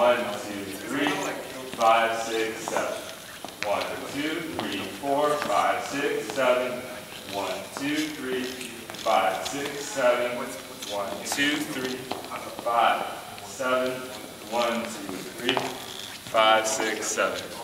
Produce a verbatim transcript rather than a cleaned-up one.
One, two, three, five, six, seven. One, two, three, four, five, six, seven. One, two, three, five, six, seven. One, two, three, five, seven. One, two, three, five, six, seven.